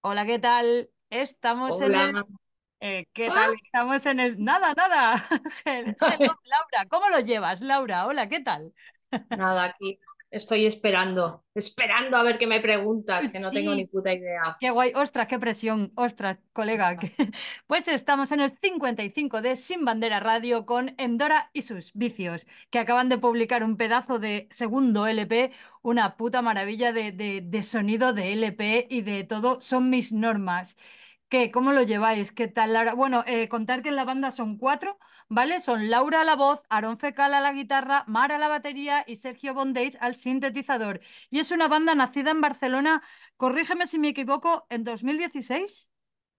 Hola, ¿qué tal? Estamos en el... Hola. ¿Qué tal? ¡Ah! Estamos en el... Nada, nada. Hello, Laura. ¿Cómo lo llevas, Laura? Hola, ¿qué tal? Nada, aquí estoy esperando a ver qué me preguntas, que no tengo ni Sí, puta idea. qué guay. Ostras, qué presión. Ostras, colega. Pues estamos en el 55 de Sin Bandera Radio con Endora y sus vicios, que acaban de publicar un pedazo de segundo LP, una puta maravilla de sonido de LP y de todo. Son mis normas. ¿Qué? ¿Cómo lo lleváis? ¿Qué tal, Laura? Bueno, contar que en la banda son cuatro, ¿vale? Son Laura a la voz, Aarón Fecal a la guitarra, Mar a la batería y Sergio Bondage al sintetizador. Y es una banda nacida en Barcelona, corrígeme si me equivoco, en 2016.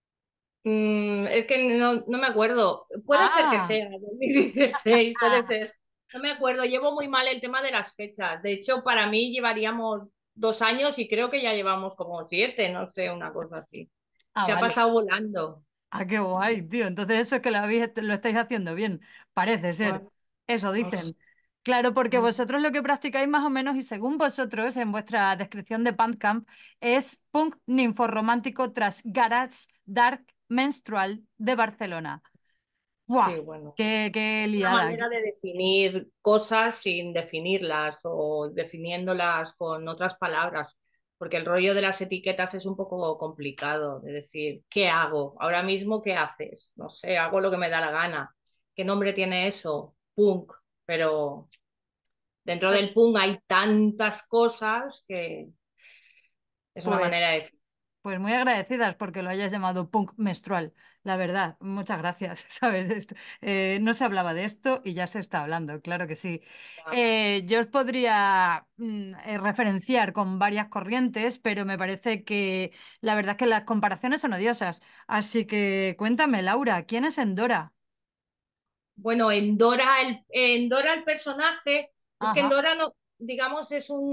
Es que no me acuerdo. Puede ser que Ah, sea 2016, puede ser. No me acuerdo, llevo muy mal el tema de las fechas. De hecho, para mí llevaríamos 2 años y creo que ya llevamos como 7, no sé, una cosa así. Se ha vale. pasado volando. Ah, qué guay, tío. Entonces eso es que lo estáis haciendo bien. Parece ser. Bueno, Eso no sé. dicen. Claro, porque vosotros lo que practicáis más o menos, y según vosotros, en vuestra descripción de Bandcamp, es punk ninforromántico tras garage dark menstrual de Barcelona. Sí, ¡Buah! bueno. ¡Qué Es una liada! manera de definir cosas sin definirlas o definiéndolas con otras palabras, porque el rollo de las etiquetas es un poco complicado de decir, ¿qué hago? Ahora mismo, ¿qué haces? No sé, hago lo que me da la gana. ¿Qué nombre tiene eso? Punk, pero dentro Pues, del punk hay tantas cosas que es una manera pues de decir. Pues muy agradecidas porque lo hayas llamado punk menstrual, la verdad. Muchas gracias, ¿sabes? No se hablaba de esto y ya se está hablando, claro que sí. Yo os podría referenciar con varias corrientes, pero me parece que la verdad es que las comparaciones son odiosas. Así que cuéntame, Laura, ¿quién es Endora? Bueno, en Dora el personaje, es que en Ajá, Dora no, digamos,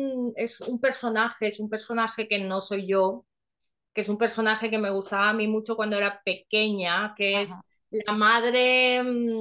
es un personaje que no soy yo, que es un personaje que me gustaba a mí mucho cuando era pequeña, que ajá, es la madre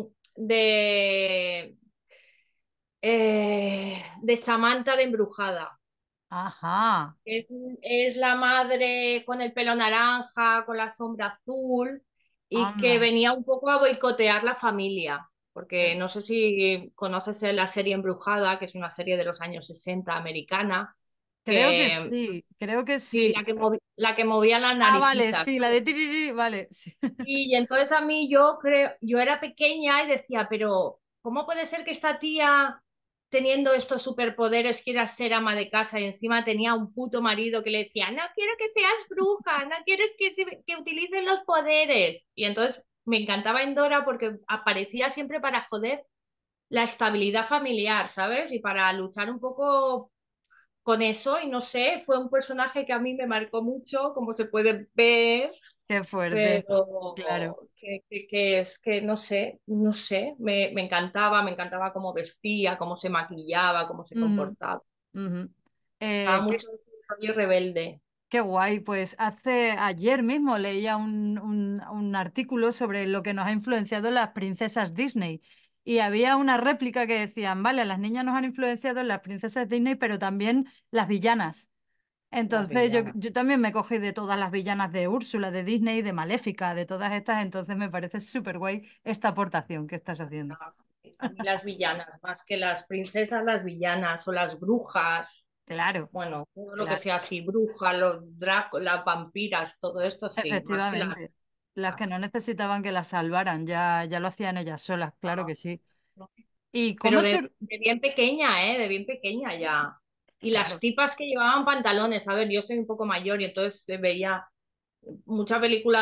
de Samantha de Embrujada. ajá, Es, es la madre con el pelo naranja, con la sombra azul, y que anda. venía un poco a boicotear la familia, porque no sé si conoces la serie Embrujada, que es una serie de los años 60 americana, Creo que que sí, creo que sí, sí. la que movía las Ah, vale, naricitas. sí, la de tiriri, vale. Sí. Y entonces a mí yo creo, yo era pequeña y decía, pero ¿cómo puede ser que esta tía, teniendo estos superpoderes, quiera ser ama de casa y encima tenía un puto marido que le decía, no quiero que seas bruja, no quiero que utilices los poderes? Y entonces me encantaba Endora porque aparecía siempre para joder la estabilidad familiar, ¿sabes? Y para luchar un poco con eso y no sé, fue un personaje que a mí me marcó mucho, como se puede ver, Qué fuerte, claro. pero que es que no sé, me encantaba cómo vestía, cómo se maquillaba, cómo se Ujú, comportaba. ujú. Estaba Qué, mucho ese rollo rebelde. qué guay, pues ayer mismo leía un artículo sobre lo que nos ha influenciado las princesas Disney y había una réplica que decían, vale, las niñas nos han influenciado las princesas Disney, pero también las villanas. Las Entonces villanas. yo también me cogí de todas las villanas de Úrsula, de Disney, de Maléfica, de todas estas, entonces me parece súper guay esta aportación que estás haciendo. A mí las villanas, más que las princesas, las villanas o las brujas, Claro, bueno, todo lo que claro. sea así, brujas, las vampiras, todo esto sí, más que las... Efectivamente, las que no necesitaban que las salvaran, ya lo hacían ellas solas, claro que sí. ¿Y Pero cómo de bien pequeña, ¿eh? De bien pequeña ya. Y las Claro, tipas que llevaban pantalones, a ver, yo soy un poco mayor y entonces veía mucha película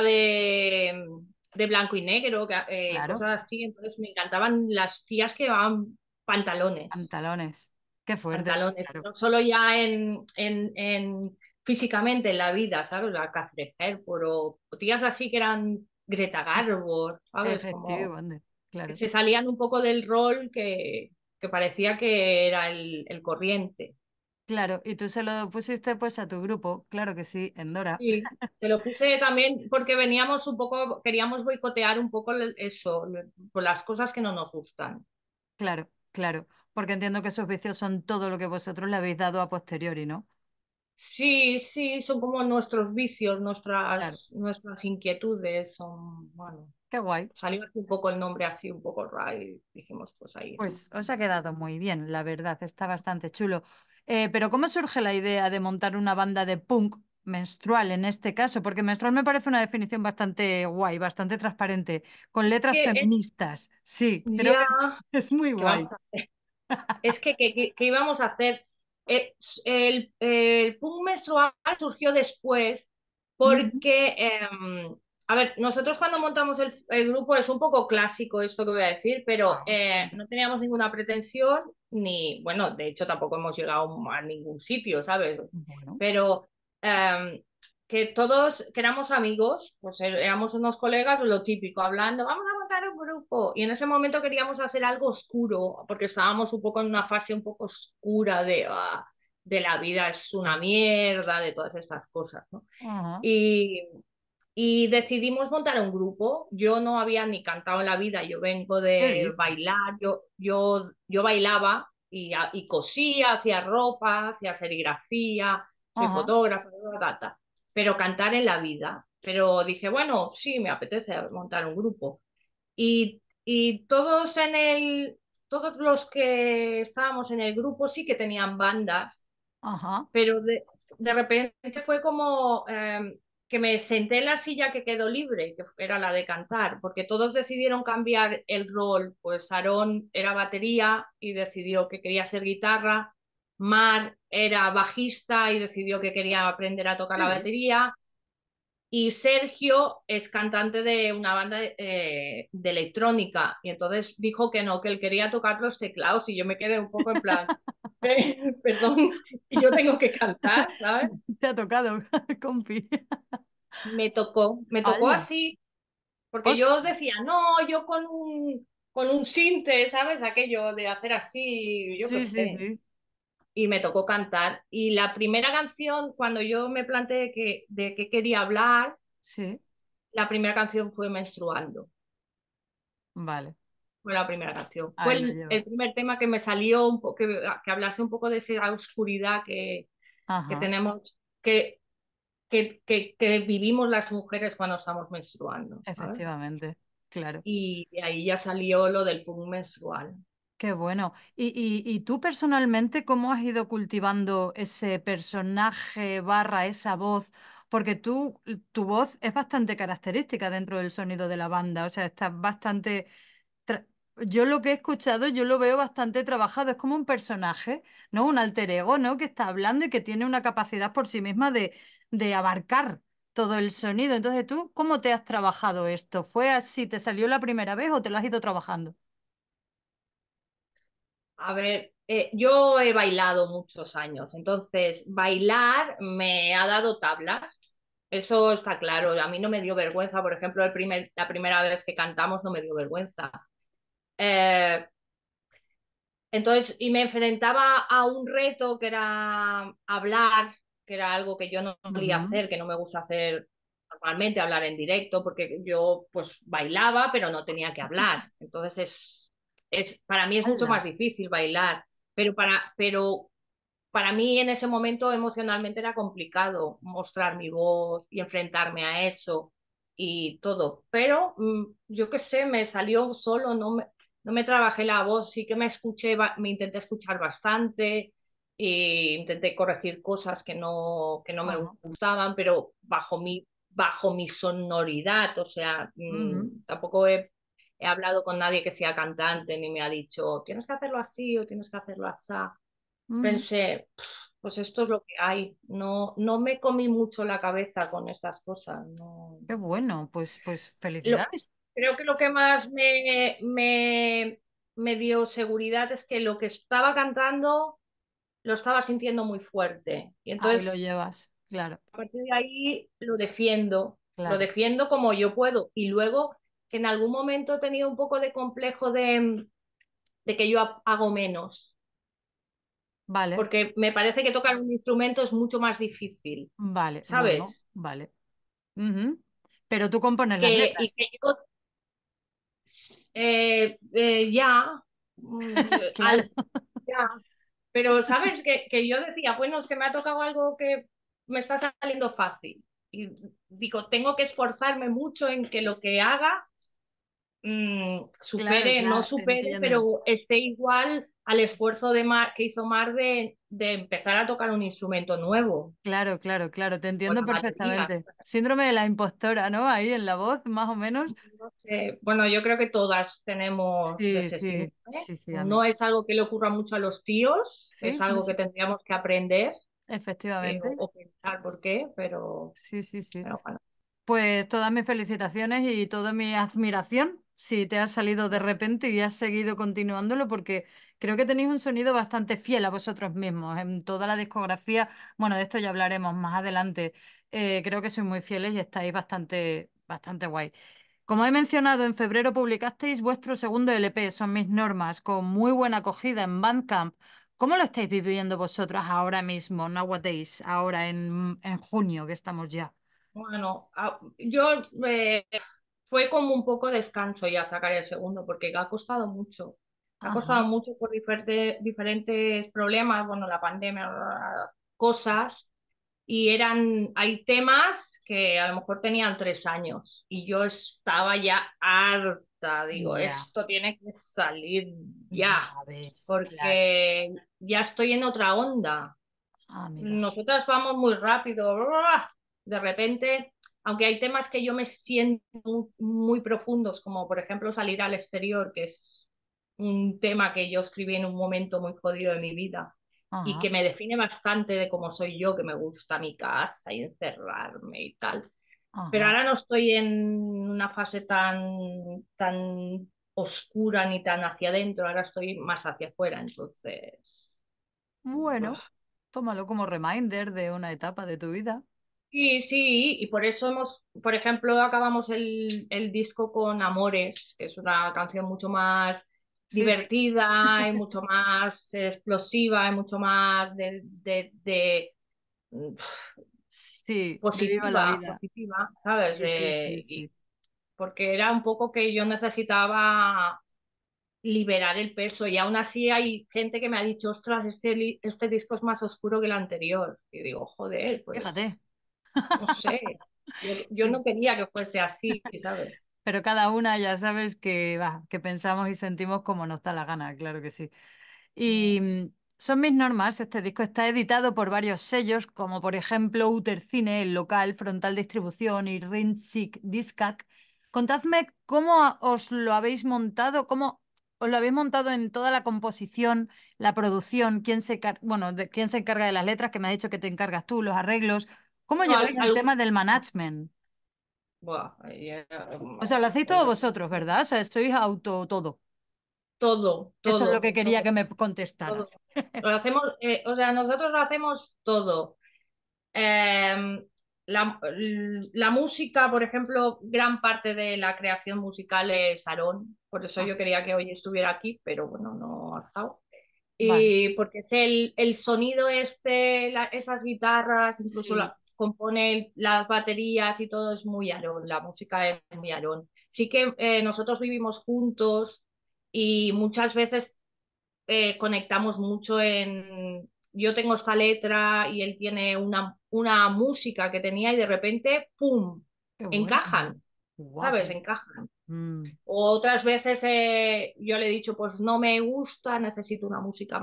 de blanco y negro, claro, cosas así, entonces me encantaban las tías que llevaban pantalones, pantalones. Qué fuerte, pantalones, claro. no solo ya físicamente en la vida, ¿sabes? La Catherine Hepburn o tías así que eran Greta Sí, sí, Garbo, ¿sabes? Como efectivamente, que claro, se salían un poco del rol que parecía que era el corriente. claro. Y tú se lo pusiste pues a tu grupo, claro que sí, en Dora. Sí, te lo puse también porque veníamos un poco, queríamos boicotear un poco eso, por las cosas que no nos gustan. Claro, claro, porque entiendo que esos vicios son todo lo que vosotros le habéis dado a posteriori, ¿no? Sí, sí, son como nuestros vicios, Claro, nuestras inquietudes, son, bueno, qué guay. salió así un poco el nombre así un poco raro y dijimos, pues ahí está. Pues os ha quedado muy bien, la verdad, está bastante chulo. Pero ¿cómo surge la idea de montar una banda de punk menstrual en este caso? Porque menstrual me parece una definición bastante guay, bastante transparente, con letras Que feministas. Sí, creo ya, que es muy ¿qué vamos guay. a hacer? Es que íbamos a hacer. El punk menstrual surgió después Ujú. porque, a ver, nosotros cuando montamos el grupo es un poco clásico esto que voy a decir, pero Vamos, cuenta. no teníamos ninguna pretensión ni, bueno, de hecho tampoco hemos llegado a ningún sitio, ¿sabes? Bueno, Pero eh, que todos, que éramos amigos, pues éramos unos colegas, lo típico, hablando, vamos a montar un grupo. Y en ese momento queríamos hacer algo oscuro, porque estábamos un poco en una fase un poco oscura de la vida es una mierda, de todas estas cosas, ¿no? ajá, Y, y decidimos montar un grupo. Yo no había ni cantado en la vida, yo vengo ¿qué de dices? bailar, yo bailaba y cosía, hacía ropa, hacía serigrafía, soy Ajá, fotógrafa, gata, pero cantar en la vida. Pero dije, bueno, sí, me apetece montar un grupo. Y todos los que estábamos en el grupo sí que tenían bandas, ajá, pero de repente fue como que me senté en la silla que quedó libre, que era la de cantar, porque todos decidieron cambiar el rol. Pues Aarón era batería y decidió que quería ser guitarra, Mar era bajista y decidió que quería aprender a tocar ¿qué la dices? batería, y Sergio es cantante de una banda de electrónica y entonces dijo que no, que él quería tocar los teclados y yo me quedé un poco en plan, perdón, y yo tengo que cantar, ¿sabes? Te ha tocado, compi. Me tocó ¡Hala! así, porque yo ¡Hostia! decía, no, yo con un sinte, ¿sabes? Aquello de hacer así, yo qué Sí, sí, sé. sí, Y me tocó cantar. Y la primera canción, cuando yo me planteé de qué quería hablar, sí, la primera canción fue Menstruando. vale, Fue la primera canción. Fue ahí lo el llevas. primer tema que me salió, que hablase un poco de esa oscuridad que Ajá, tenemos, que, que vivimos las mujeres cuando estamos menstruando, ¿sabes? efectivamente, claro. Y de ahí ya salió lo del punk menstrual. Qué bueno. Y tú personalmente, cómo has ido cultivando ese personaje barra esa voz? Porque tu voz es bastante característica dentro del sonido de la banda, o sea, está bastante tra- yo lo que he escuchado, yo lo veo bastante trabajado. Es como un personaje, ¿no? Un alter ego, ¿no? Que está hablando y que tiene una capacidad por sí misma de abarcar todo el sonido. Entonces, ¿tú cómo te has trabajado esto? ¿Fue así, te salió la primera vez o te lo has ido trabajando? A ver, yo he bailado muchos años, entonces bailar me ha dado tablas. Eso está claro. A mí no me dio vergüenza, por ejemplo, la primera vez que cantamos no me dio vergüenza. Eh, Entonces, y me enfrentaba a un reto que era hablar, que era algo que yo no solía Ujú. hacer, que no me gusta hacer normalmente, hablar en directo, porque yo pues bailaba, pero no tenía que hablar. Entonces, para mí es mucho más ¡Hala! difícil bailar, pero para mí en ese momento emocionalmente era complicado mostrar mi voz y enfrentarme a eso y todo. Pero yo qué sé, me salió solo, no me trabajé la voz, sí que me escuché, me intenté escuchar bastante e intenté corregir cosas que no me Ajá. gustaban, pero bajo mi sonoridad, o sea, Ujú. tampoco he hablado con nadie que sea cantante ni me ha dicho, tienes que hacerlo así o tienes que hacerlo así. Ujú. Pensé, pues esto es lo que hay. No, no me comí mucho la cabeza con estas cosas. No. Qué bueno, pues Lo- felicidades. Creo que lo que más me dio seguridad es que lo que estaba cantando lo estaba sintiendo muy fuerte. Y Ahí lo entonces, llevas, claro, a partir de ahí, lo claro. defiendo como yo puedo. Y luego, que en algún momento he tenido un poco de complejo de que yo hago menos. Vale, Porque me parece que tocar un instrumento es mucho más difícil, vale, bueno, ¿sabes? vale. Ujú. Pero tú compones las Y letras. que yo ya, Claro. ya, Pero, ¿sabes? Que yo decía, bueno, es que me ha tocado algo que me está saliendo fácil. Y digo, tengo que esforzarme mucho en que lo que haga Claro, supere, no claro, te supere, entiendo. pero esté igual al esfuerzo de Mar, que hizo Mar de empezar a tocar un instrumento nuevo, Claro, claro, claro, te con entiendo la batería. perfectamente. Síndrome de la impostora, ¿no? Ahí en la voz, más o menos. No sé, bueno, yo creo que todas tenemos Sí, ese síndrome. sí, sí, sí, a mí. No es algo que le ocurra mucho a los tíos, es Sí, no algo que sé. tendríamos que aprender Efectivamente. o pensar por qué, Sí, sí, sí. pero bueno. Pues todas mis felicitaciones y toda mi admiración si te has salido de repente y has seguido continuándolo, porque creo que tenéis un sonido bastante fiel a vosotros mismos. En toda la discografía, bueno, de esto ya hablaremos más adelante. Creo que sois muy fieles y estáis bastante, bastante guay. Como he mencionado, en febrero publicasteis vuestro segundo LP, Son mis normas, con muy buena acogida en Bandcamp. ¿Cómo lo estáis viviendo vosotros ahora mismo, nowadays, ahora en junio que estamos ya? Bueno, yo fue como un poco descanso ya sacar el segundo, porque ha costado mucho. Ha Ajá, costado mucho por diferentes problemas, bueno, la pandemia, cosas, y hay temas que a lo mejor tenían 3 años y yo estaba ya harta, digo, ya, esto tiene que salir ya ya, ves, claro. porque ya estoy en otra onda. Amiga. Nosotras vamos muy rápido, de repente, aunque hay temas que yo me siento muy profundos, como por ejemplo salir al exterior, que es un tema que yo escribí en un momento muy jodido de mi vida y Ajá, que me define bastante de cómo soy yo, que me gusta mi casa y encerrarme y tal. Pero ajá. ahora no estoy en una fase tan oscura ni tan hacia adentro, ahora estoy más hacia afuera, entonces... Bueno, tómalo como reminder de una etapa de tu vida. Sí, sí, y por eso por ejemplo, acabamos el disco con Amores, que es una canción mucho más Sí, sí. divertida y mucho más explosiva y mucho más mm, Sí, de viva la vida. positiva, ¿sabes? Sí, sí, sí, sí. Porque era un poco que yo necesitaba liberar el peso y aún así hay gente que me ha dicho, ostras, este disco es más oscuro que el anterior. Y digo, joder, pues... Fíjate. No sé, yo no Sí. quería que fuese así, ¿sabes? Pero cada una ya sabes que, va, que pensamos y sentimos como nos da la gana, claro que sí. Y son mis normas. Este disco está editado por varios sellos, como por ejemplo Utercine, el local, Frontal Distribución y Rinzik Discac. Contadme cómo os lo habéis montado, cómo os lo habéis montado en toda la composición, la producción, bueno, quién se encarga de las letras, que me ha dicho que te encargas tú, los arreglos. ¿Cómo Bueno, lleváis el tema del management? buah, O sea, lo hacéis todos eh, vosotros, ¿verdad? O sea, sois auto todo. todo, Eso es lo todo, que quería todo, que me todo. contestaras. Lo hacemos, o sea, nosotros lo hacemos todo. Eh, la música, por ejemplo, gran parte de la creación musical es Aarón, por eso Ah, yo quería que hoy estuviera aquí, pero bueno, no ha estado. vale. Y porque es el sonido esas guitarras, incluso Sí. compone las baterías y todo es muy Aarón, la música es muy Aarón. Sí que nosotros vivimos juntos y muchas veces conectamos mucho yo tengo esta letra y él tiene una música que tenía y de repente, ¡pum!, Qué bueno. encajan, ¿sabes? Guapo. Encajan. Mm. Otras veces yo le he dicho, pues no me gusta, necesito una música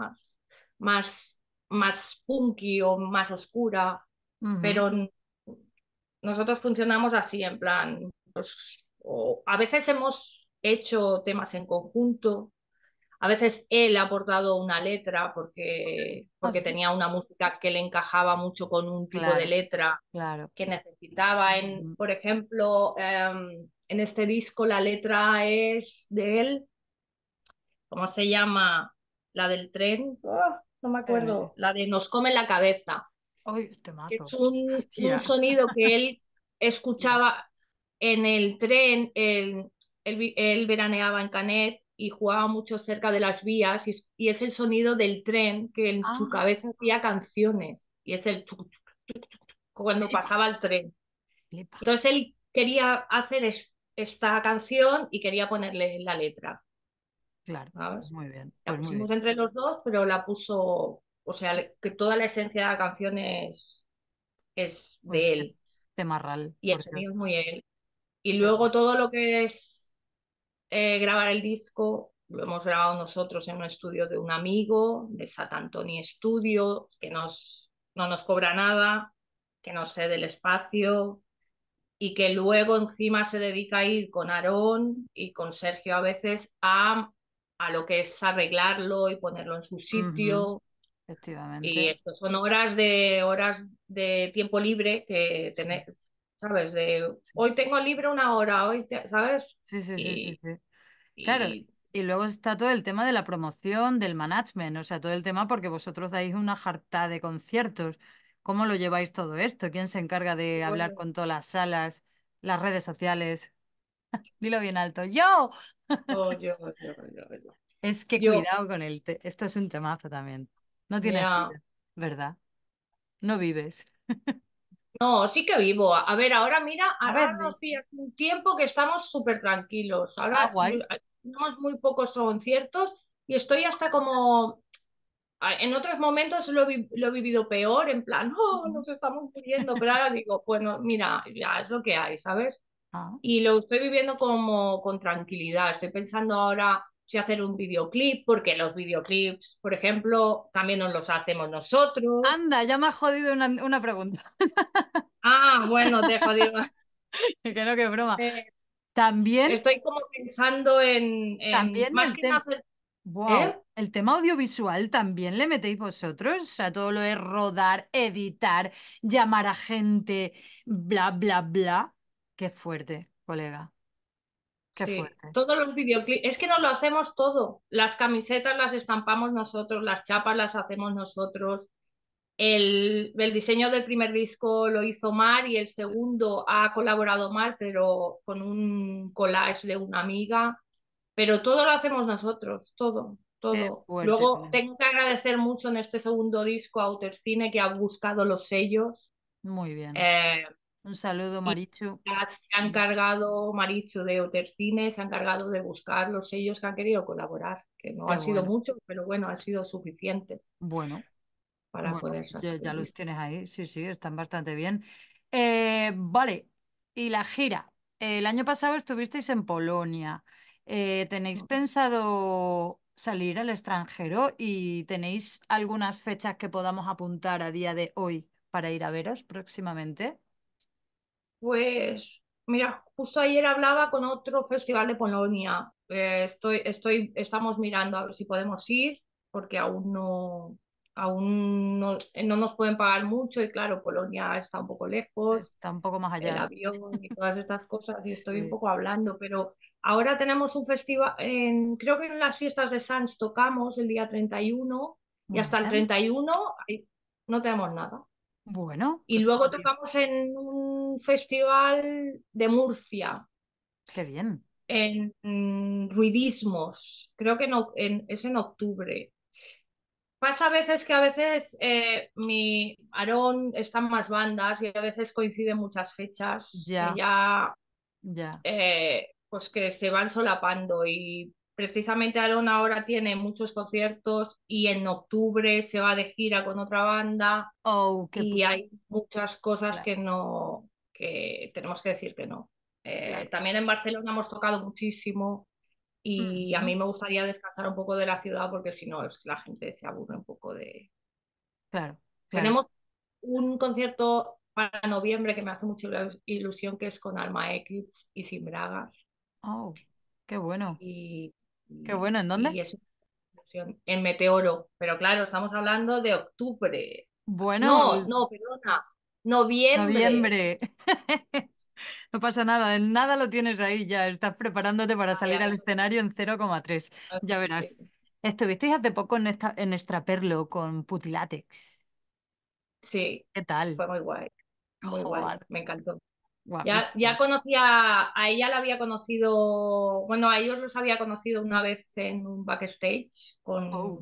más, más punky o más oscura, Ujú. pero nosotros funcionamos así, en plan, pues, a veces hemos hecho temas en conjunto, a veces él ha aportado una letra Ah, porque sí. tenía una música que le encajaba mucho con un tipo de Claro, letra claro. que necesitaba. Ujú. Por ejemplo, en este disco la letra es de él, ¿cómo se llama? La del tren, no me Eh, acuerdo, la de Nos come la cabeza, Uy, te que es mato. un Hostia. sonido que él Hostia. escuchaba en el tren, él veraneaba en Canet y jugaba mucho cerca de las vías y es el sonido del tren que en su Ah, cabeza hacía canciones y es el cuando flipa, pasaba el tren. flipa. Entonces él quería hacer esta canción y quería ponerle la letra. claro. ¿sabes? Muy bien, La pues muy pusimos bien. entre los dos, pero la puso, o sea, que toda la esencia de la canción es de Pues qué él temarral, y el porque sonido es muy él. Y qué luego guay. todo lo que es grabar el disco, lo hemos grabado nosotros en un estudio de un amigo, de Satantoni Studio, que no nos cobra nada, que nos cede el espacio y que luego encima se dedica a ir con Aarón y con Sergio a veces a lo que es arreglarlo y ponerlo en su Ujú, sitio. Y efectivamente. esto son horas de tiempo libre que Sí, tener, ¿sabes? De sí, hoy tengo libre una hora, ¿sabes? sí, sí, sí, sí, Y, sí. Claro, y y luego está todo el tema de la promoción, del management, o sea, todo el tema porque vosotros dais una jarta de conciertos. ¿Cómo lo lleváis todo esto? ¿Quién se encarga de hablar bueno, con todas las salas, las redes sociales? Dilo bien alto. ¡Yo! yo. Es que Yo, cuidado con esto es un temazo también. No tienes ya. vida, ¿verdad? No vives. No, sí que vivo. A ver, ahora mira, A ver, ahora nos pilla un tiempo que estamos súper tranquilos. Ahora guay. tenemos muy pocos conciertos y estoy hasta como. En otros momentos lo he vivido peor, en plan, oh, Ujú. nos estamos muriendo, pero ahora digo, bueno, mira, ya es lo que hay, ¿sabes? Ah, Y lo estoy viviendo como con tranquilidad. Estoy pensando ahora si hacer un videoclip, porque los videoclips, por ejemplo, también nos los hacemos nosotros. anda, ya me has jodido una pregunta. Ah, bueno, te he jodido. Que no, que broma. Eh, También, Estoy como pensando en también más el que tema. nada, Wow. ¿eh? El tema audiovisual también le metéis vosotros. O sea, todo lo de rodar, editar, llamar a gente, bla, bla, bla. Qué fuerte, colega. Qué Sí, fuerte. todos los videoclips, es que nos lo hacemos todo. Las camisetas las estampamos nosotros, las chapas las hacemos nosotros. El diseño del primer disco lo hizo Mar y el Sí. segundo ha colaborado Mar, pero con un collage de una amiga. Pero todo lo hacemos nosotros, todo, Qué todo. fuerte, Luego colega. tengo que agradecer mucho en este segundo disco a Outercine que ha buscado los sellos. Muy bien. eh, Un saludo, y Marichu. ya se ha encargado Marichu de Outercine, se ha encargado de buscar los sellos que han querido colaborar, que no Qué han sido bueno. muchos, pero bueno, han sido suficientes Bueno. para Bueno, poder sacar ya el los disco. tienes ahí, sí, sí, están bastante bien. Vale, y la gira. El año pasado estuvisteis en Polonia. ¿Tenéis pensado salir al extranjero y tenéis algunas fechas que podamos apuntar a día de hoy para ir a veros próximamente? Pues mira, justo ayer hablaba con otro festival de Polonia. Estamos mirando a ver si podemos ir, porque no nos pueden pagar mucho y claro, Polonia está un poco lejos, Está un poco más el allá. avión y todas estas cosas, y estoy un Sí, poco hablando, pero ahora tenemos un festival, creo que en las fiestas de Sanz tocamos el día 31 y muy hasta el bien. 31 no tenemos nada. Bueno, Y pues luego tocamos en un festival de Murcia, qué bien. en Ruidismos, creo que no, es en octubre. Pasa a veces mi Aarón están más bandas y a veces coinciden muchas fechas que Ya, ya ya. pues que se van solapando y precisamente Aarón ahora tiene muchos conciertos y en octubre se va de gira con otra banda Oh, qué y puto. hay muchas cosas Claro, que no, que tenemos que decir que no. claro. También en Barcelona hemos tocado muchísimo y a Ujú. mí me gustaría descansar un poco de la ciudad porque si no es que la gente se aburre un poco de... Claro, claro. Tenemos un concierto para noviembre que me hace mucha ilusión que es con Alma X y Sin Bragas Oh, qué bueno. y, Qué bueno. ¿En dónde? y es una ilusión en Meteoro, pero claro, estamos hablando de octubre. Bueno, No, no, perdona, noviembre. noviembre. No pasa nada, en nada lo tienes ahí ya. Estás preparándote para Ah, salir ya al ves, escenario en 0,3. Ya verás. sí. Estuvisteis hace poco en Extraperlo con Putilátex. Sí, ¿Qué tal? muy guay, Joder, me encantó. Ya guapísimo. conocía, a ella la había conocido, bueno, a ellos los había conocido una vez en un backstage Oh,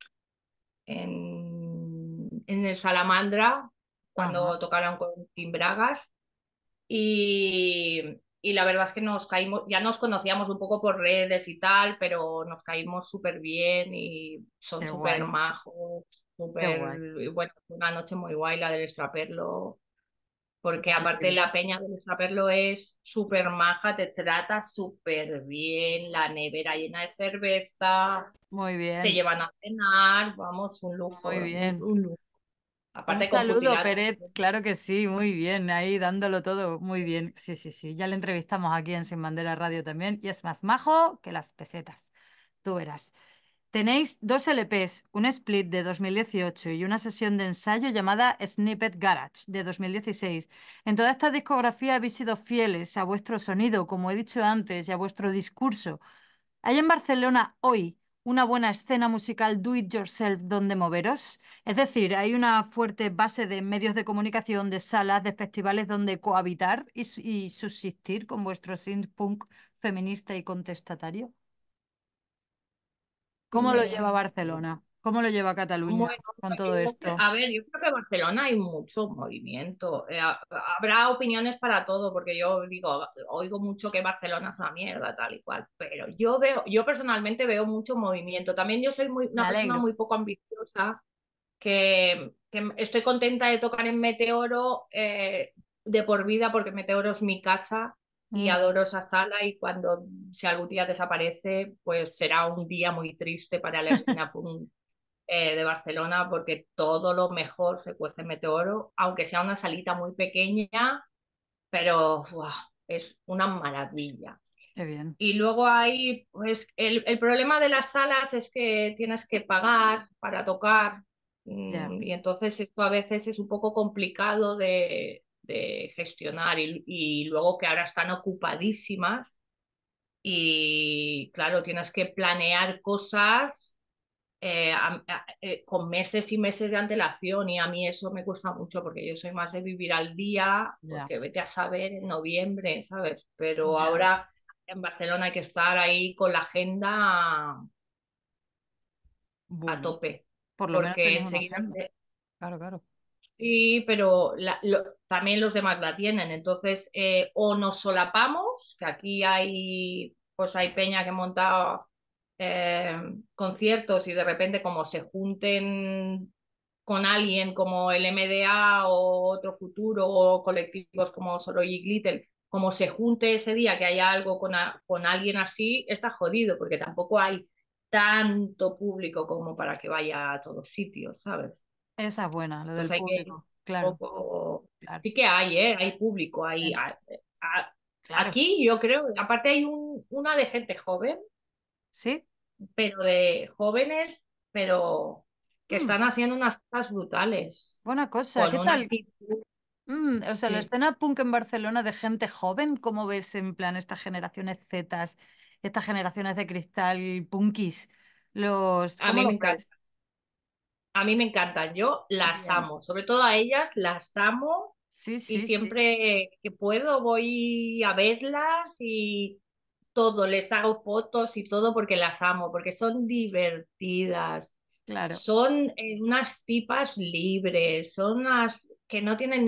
en el Salamandra, ajá. cuando tocaron con Tim Bragas. Y, y la verdad es que nos caímos, ya nos conocíamos un poco por redes y tal, pero nos caímos súper bien y son Qué súper guay, majos, qué súper, guay. y bueno, fue una noche muy guay la del extraperlo, porque Me aparte alegro. la peña del extraperlo es súper maja, te trata súper bien, la nevera llena de cerveza, Muy te bien, llevan a cenar, vamos, muy bien. un lujo. Un Aparte con saludo, putilata. Peret. Claro que sí, muy bien, ahí dándolo todo, muy bien. Sí, sí, sí. Ya le entrevistamos aquí en Sin Bandera Radio también y es más majo que las pesetas. Tú verás. Tenéis dos LPs, un split de 2018 y una sesión de ensayo llamada Snippet Garage de 2016. En toda esta discografía habéis sido fieles a vuestro sonido, como he dicho antes, y a vuestro discurso. ¿Hay en Barcelona hoy una buena escena musical do it yourself donde moveros? Es decir, ¿hay una fuerte base de medios de comunicación, de salas, de festivales donde cohabitar y subsistir con vuestro synth punk feminista y contestatario? ¿Cómo lo lleva Mm, Barcelona? ¿Cómo lo lleva Cataluña Bueno, con todo esto? a ver, yo creo que en Barcelona hay mucho movimiento. Habrá opiniones para todo, porque yo digo, oigo mucho que Barcelona es una mierda, tal y cual, pero yo personalmente veo mucho movimiento. También yo soy Me una persona alegro. muy poco ambiciosa, que estoy contenta de tocar en Meteoro de por vida, porque Meteoro es mi casa y Mm, adoro esa sala, y cuando si algún día desaparece, pues será un día muy triste para la escena punk de Barcelona, porque todo lo mejor se cuece en Meteoro, aunque sea una salita muy pequeña, pero ¡buah! Es una maravilla. qué bien. Y luego hay, pues, el problema de las salas es que tienes que pagar para tocar, Ya, y entonces esto a veces es un poco complicado de gestionar, y luego que ahora están ocupadísimas y claro, tienes que planear cosas con meses y meses de antelación, y a mí eso me cuesta mucho porque yo soy más de vivir al día, ya, porque vete a saber en noviembre, ¿sabes? Pero ya. ahora en Barcelona hay que estar ahí con la agenda a Bueno, tope, por lo menos porque tenéis una enseguida agenda. Claro, claro. sí, pero también los demás la tienen. Entonces, o nos solapamos, que aquí hay, pues hay peña que monta eh, conciertos, y de repente como se junten con alguien como el MDA o Otro Futuro o colectivos como Solo y Glittle, como se junte ese día que haya algo con alguien así, está jodido, porque tampoco hay tanto público como para que vaya a todos sitios, ¿sabes? Esa es buena, lo del Entonces hay que ir un público. Claro, poco. claro, Sí que hay, ¿eh? Hay público. bien, claro. Aquí yo creo, aparte hay una de gente joven, ¿Sí? pero de jóvenes, pero que Mm, están haciendo unas cosas brutales, buena cosa. con ¿Qué una tal? actitud. O sea, la Sí. escena punk en Barcelona de gente joven, ¿cómo ves en plan estas generaciones Zetas, estas generaciones de cristal punkis? A ¿Cómo mí me los ves? encanta. A mí me encantan, yo las Bien. amo, sobre todo a ellas las amo, Sí, y sí, sí. siempre que puedo voy a verlas y todo, les hago fotos y todo porque las amo, porque son divertidas, Claro. son unas tipas libres, son unas que no tienen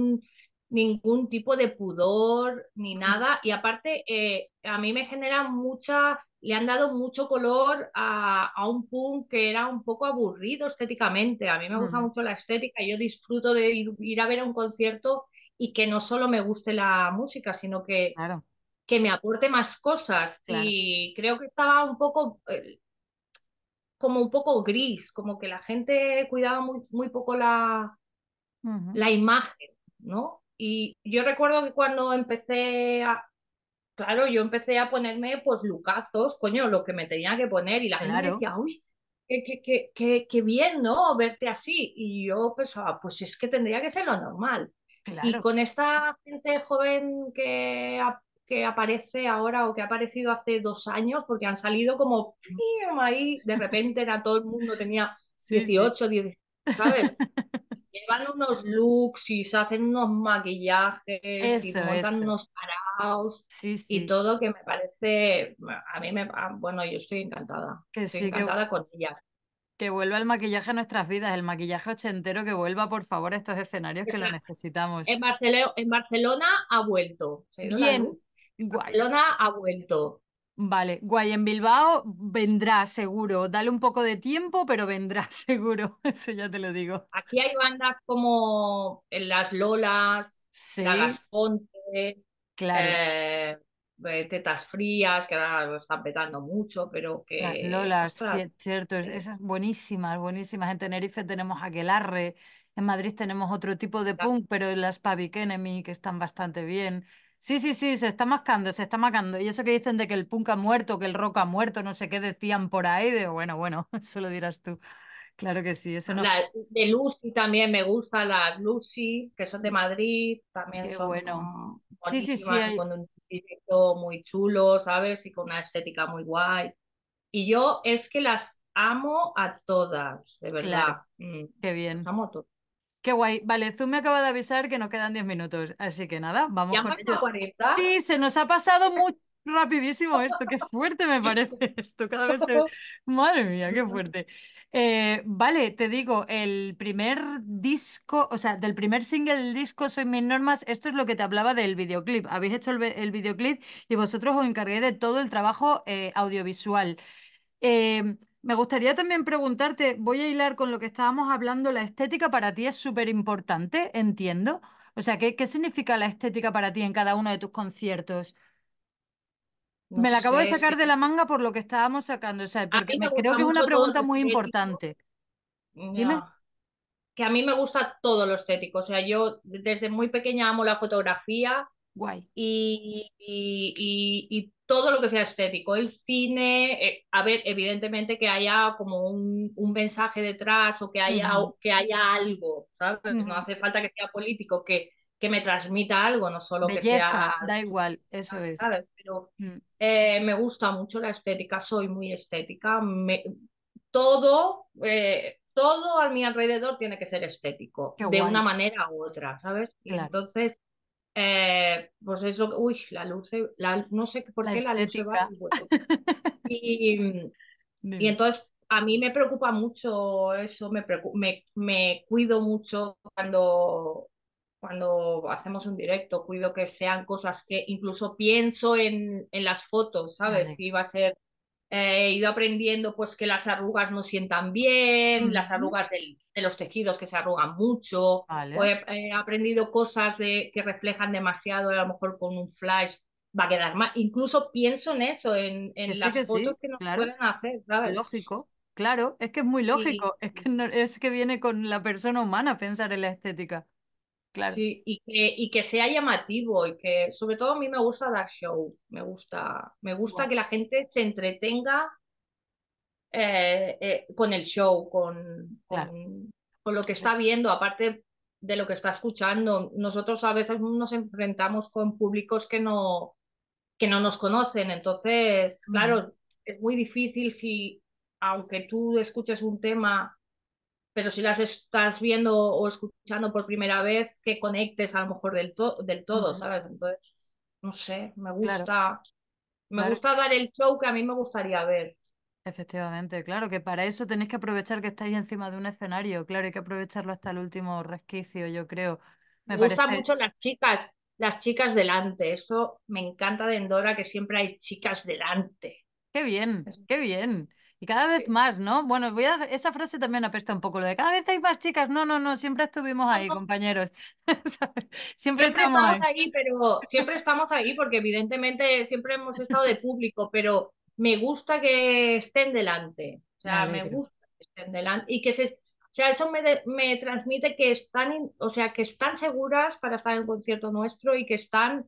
ningún tipo de pudor ni Mm, nada, y aparte a mí me genera le han dado mucho color a un punk que era un poco aburrido estéticamente. A mí me gusta mm, mucho la estética y yo disfruto de ir a ver a un concierto, y que no solo me guste la música, sino claro, que me aporte más cosas, claro. y creo que estaba un poco como un poco gris, como que la gente cuidaba muy poco Ujú, la imagen, ¿no? Y yo recuerdo que cuando claro, yo empecé a ponerme pues lucazos, coño, lo que me tenía que poner, y la gente me claro, decía, uy, qué bien, ¿no? Verte así. Y yo pensaba, pues es que tendría que ser lo normal. Y claro. con esta gente joven que aparece ahora, o que ha aparecido hace 2 años, porque han salido como ¡fium! Ahí, de repente era todo el mundo, tenía Sí, sí. 18 16, ¿sabes? Llevan unos looks y se hacen unos maquillajes y Eso, montan eso. unos paraos Sí, y sí. todo, que me parece, a mí bueno, yo Que estoy sí, encantada con ella. que vuelva el maquillaje a nuestras vidas, el maquillaje ochentero que vuelva, por favor, a estos escenarios O que lo sea, necesitamos. En Barcelona ha vuelto, se ha ido la Bien, luz. Guay. Barcelona ha vuelto. Vale, guay. En Bilbao vendrá seguro. Dale un poco de tiempo, pero vendrá seguro. Eso ya te lo digo. Aquí hay bandas como Las Lolas, La Sí, Gasponte, claro. eh, Tetas Frías, que ahora lo están petando mucho, pero Las que, Lolas, ostras, cierto, esas buenísimas, buenísimas. En Tenerife tenemos Aquelarre, en Madrid tenemos otro tipo de la- punk, pero las Public Enemy que están bastante bien. Sí, sí, sí, se está mascando, se está mascando. Y eso que dicen de que el punk ha muerto, que el rock ha muerto, no sé qué decían por ahí, de bueno, bueno, eso lo dirás tú. Claro que sí, eso no. de Lucy también me gusta, las Lucy, que son de Madrid, también Qué son bueno. Sí, sí, sí, buenísimas y con un directo muy chulo, ¿sabes? Y con una estética muy guay. Y yo es que las amo a todas, de claro, verdad. qué Las bien. amo a todas. Qué guay. Vale, Zoom me acaba de avisar que nos quedan 10 minutos, así que nada, vamos ¿Ya han con ello. pasado 40? Sí, se nos ha pasado muy rapidísimo esto. Qué fuerte me parece esto. Cada vez se... Madre mía, qué fuerte. Vale, te digo, el primer disco, o sea, del primer single del disco Soy Mis Normas, esto es lo que te hablaba del videoclip. Habéis hecho el videoclip y vosotros os encargué de todo el trabajo audiovisual. Me gustaría también preguntarte, voy a hilar con lo que estábamos hablando, la estética para ti es súper importante, entiendo. O sea, ¿qué significa la estética para ti en cada uno de tus conciertos? No Me la acabo de sé, es sacar que de la manga por lo que estábamos sacando, o sea, a porque mí me creo gusta que es una mucho todo pregunta lo muy estético. importante. Dime. Ya. Que a mí me gusta todo lo estético. O sea, yo desde muy pequeña amo la fotografía Guay. y todo lo que sea estético. El cine, a ver, evidentemente que haya como un mensaje detrás o Ujú, que haya algo, ¿sabes? No ujú. hace falta que sea político, que me transmita algo, no solo que sea, Belleza, da igual, eso es. ¿sabes? Pero Mm, me gusta mucho la estética, soy muy estética. Todo, todo a mi alrededor tiene que ser estético, qué de una guay, manera u otra, ¿sabes? Y claro. entonces, pues eso, uy, la luz, no sé por La qué la luz se va estética. y vuelve. Y, y Dime. entonces a mí me preocupa mucho eso, me cuido mucho cuando hacemos un directo, cuido que sean cosas que incluso pienso en las fotos, Me ¿sabes? Si alegro. va a ser, he ido aprendiendo pues que las arrugas no sientan bien, las Ujú, arrugas de los tejidos que se arrugan mucho, o vale. he aprendido cosas que reflejan demasiado, a lo mejor con un flash va a quedar mal. Incluso pienso en eso, en Que las fotos sí, que nos claro. pueden hacer, ¿sabes? Lógico, claro, es que es muy Y, lógico, es que, es que viene con la persona humana pensar en la estética, claro, sí, y que sea llamativo y que sobre todo a mí me gusta dar show, me gusta guay, que la gente se entretenga con el show, claro, con lo que está viendo, aparte de lo que está escuchando. Nosotros a veces nos enfrentamos con públicos que no nos conocen, entonces, ujú, claro, es muy difícil si, aunque tú escuches un tema, pero si las estás viendo o escuchando por primera vez, que conectes a lo mejor del todo, ujú, ¿sabes? Entonces, no sé, claro, me claro, gusta dar el show que a mí me gustaría ver. efectivamente, claro, que para eso tenéis que aprovechar que estáis encima de un escenario, claro, hay que aprovecharlo hasta el último resquicio, yo creo, me Me gustan parece, mucho las chicas delante. Eso me encanta de Endora, que siempre hay chicas delante. qué bien, Es- qué bien, y cada vez más, ¿no? Bueno, esa frase también apesta un poco, lo de cada vez hay más chicas, no, no, no, siempre estuvimos No, ahí, no, compañeros, ¿sabes? Siempre siempre estamos estamos ahí, ahí, pero siempre estamos ahí porque evidentemente siempre hemos estado de público, pero me gusta que estén delante. O me sea, me alegro. gusta que estén delante y o sea, eso me transmite que están, o sea, que están seguras para estar en el concierto nuestro y que están,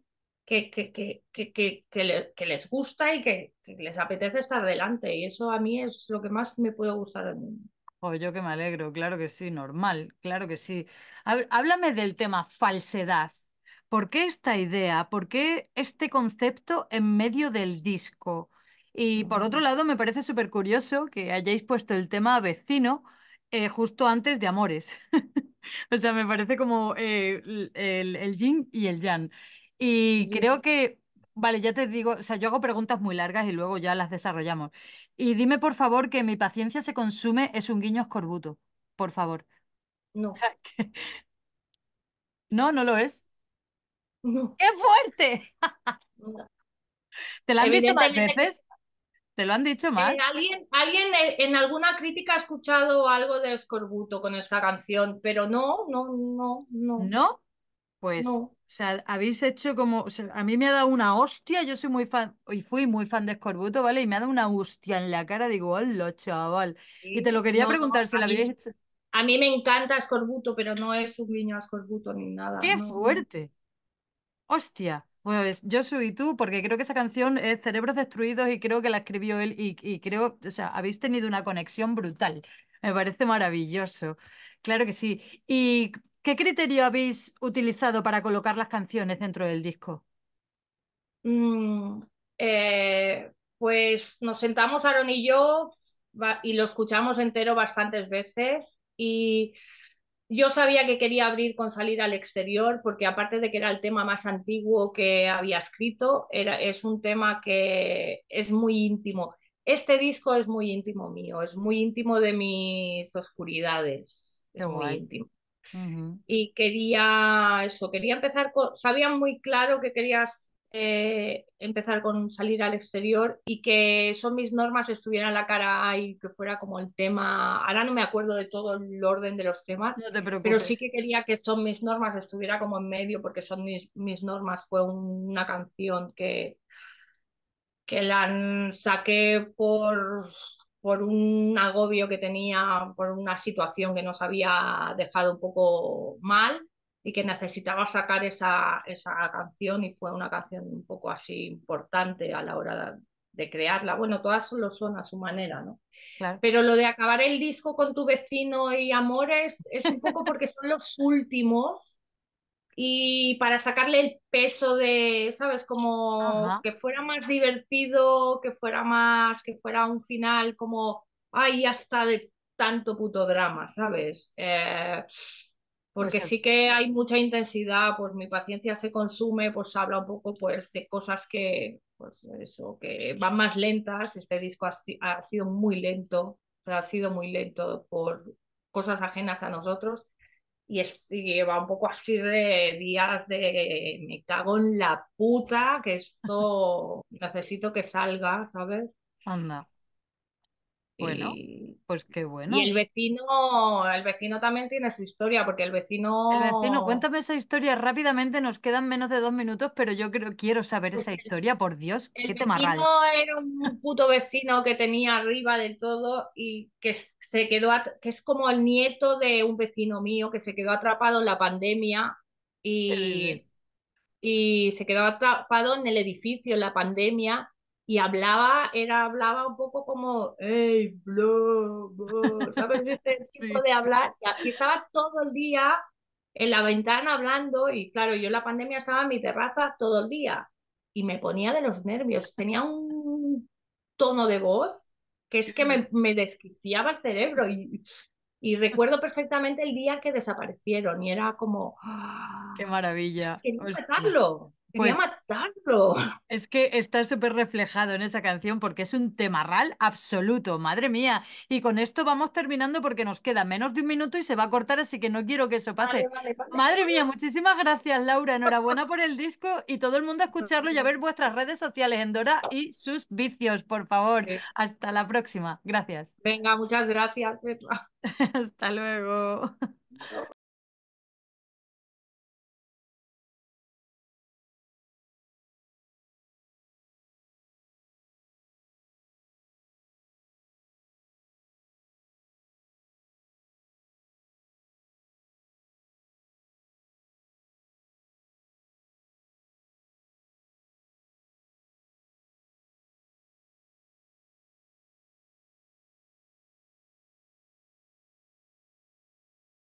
que les gusta y que les apetece estar delante. Y eso a mí es lo que más me puede gustar del mundo. Oh, yo que me alegro, claro que sí, normal, claro que sí. Háblame del tema falsedad. ¿Por qué esta idea? ¿Por qué este concepto en medio del disco? Y por otro lado, me parece súper curioso que hayáis puesto el tema vecino justo antes de Amores. O sea, me parece como el yin y el yang. Y creo que, vale, ya te digo, o sea, yo hago preguntas muy largas y luego ya las desarrollamos. Y dime, por favor, que mi paciencia se consume es un guiño escorbuto. Por favor. O No, sea, no, no lo es. no, ¡Qué fuerte! no. ¿Te lo han dicho más Evidentemente que veces? ¿Te lo han dicho más? alguien en alguna crítica ha escuchado algo de escorbuto con esta canción, pero no, no, no, no, ¿No? Pues, no. o sea, habéis hecho como, o sea, a mí me ha dado una hostia, yo soy muy fan, y fui muy fan de Escorbuto, ¿vale? Y me ha dado una hostia en la cara, digo, hola, chaval. Y te lo Sí, quería no, no, preguntar si lo habíais hecho. a mí me encanta escorbuto, pero no es un guiño a escorbuto ni nada, ¡Qué no, no. fuerte! ¡Hostia! Pues yo soy tú, porque creo que esa canción es Cerebros Destruidos y creo que la escribió él y creo, o sea, habéis tenido una conexión brutal. Me parece maravilloso. Claro que sí. ¿Y qué criterio habéis utilizado para colocar las canciones dentro del disco? Mm, pues nos sentamos Aaron y yo y lo escuchamos entero bastantes veces y yo sabía que quería abrir con Salir al Exterior porque aparte de que era el tema más antiguo que había escrito, es un tema que es muy íntimo. Este disco es muy íntimo mío, es muy íntimo de mis oscuridades, Qué es muy guay. íntimo. Ujú. Y quería eso, quería empezar con, sabía muy claro que querías empezar con salir al exterior y que son mis normas estuvieran la cara A y que fuera como el tema, ahora no me acuerdo de todo el orden de los temas, No te pero sí preocupes. que quería que son mis normas estuviera como en medio porque son mis normas, fue una canción que la saqué por un agobio que tenía, por una situación que nos había dejado un poco mal y que necesitaba sacar esa canción y fue una canción un poco así importante a la hora de crearla. Bueno, todas lo son a su manera, ¿no? Claro. Pero lo de acabar el disco con tu vecino y Amores es un poco porque son los últimos y para sacarle el peso de, ¿sabes? Como Ajá. que fuera más divertido, que fuera un final como, ay, ya está de tanto puto drama, ¿sabes? Pues Porque sí que hay mucha intensidad, pues mi paciencia se consume, pues habla un poco pues de cosas que, pues eso, que van más lentas. Este disco ha sido muy lento, pero ha sido muy lento por cosas ajenas a nosotros y va un poco así de días de me cago en la puta, que esto necesito que salga, ¿sabes? anda. Bueno, Y, pues qué y bueno. el vecino también tiene su historia, porque el El vecino, vecino, cuéntame esa historia rápidamente, nos quedan menos de 2 minutos, pero yo creo, quiero saber pues esa historia, por Dios, el qué vecino temarral. era un puto vecino que tenía arriba del todo y que se quedó, que es como el nieto de un vecino mío que se quedó atrapado en la pandemia ¿Qué dices? y se quedaba atrapado en el edificio en la pandemia y hablaba un poco como, hey, bro, bro", ¿sabes? Este tipo Sí. de hablar. Y estaba todo el día en la ventana hablando y claro, yo en la pandemia estaba en mi terraza todo el día y me ponía de los nervios. Tenía un tono de voz que es que me desquiciaba el cerebro y recuerdo perfectamente el día que desaparecieron y era como... Qué maravilla. Quería Hostia. matarlo, quería Pues matarlo. es que está súper reflejado en esa canción porque es un temarral absoluto, madre mía. Y con esto vamos terminando porque nos queda menos de 1 minuto y se va a cortar, así que no quiero que eso Vale, pase. vale, vale. Madre mía, muchísimas gracias, Laura. Enhorabuena por el disco y todo el mundo a escucharlo y a ver vuestras redes sociales en Dora y sus vicios, por favor. Hasta la próxima. Gracias. Venga, muchas gracias, Petra. Hasta luego.